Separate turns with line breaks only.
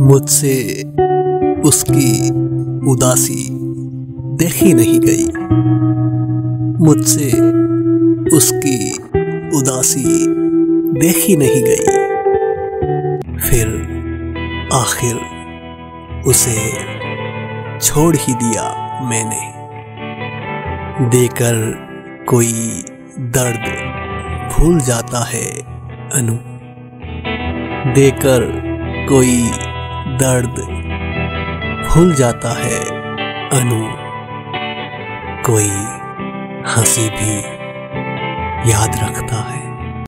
मुझसे उसकी उदासी देखी नहीं गई, मुझसे उसकी उदासी देखी नहीं गई। फिर आखिर उसे छोड़ ही दिया मैंने, देकर कोई दर्द भूल जाता है अनु, देकर कोई दर्द भूल जाता है अनु, कोई हंसी भी याद रखता है।